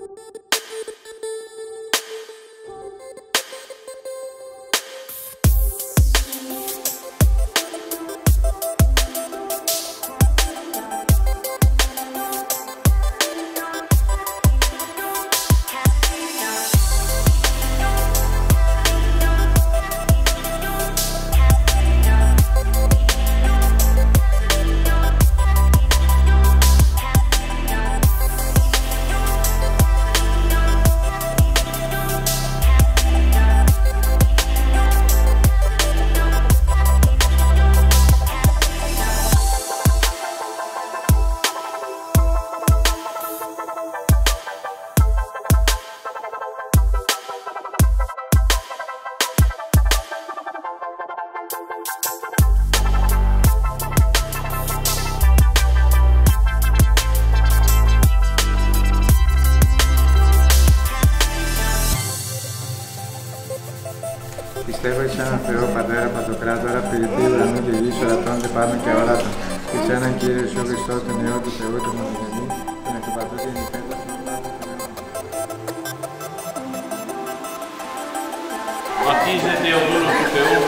Πιστεύω εις έναν Θεό, Πατέρα, Παντοκράτορα, ποιητή ουρανού και γης, ορατώνται πάνω και αόρατον. Εις έναν Κύριο Ιησού Χριστό, τον Υιό του Θεού, τον μονογενή, τον εκ του Πατρός γεννηθέντα, Βασίζεται ο δούλος του Θεού.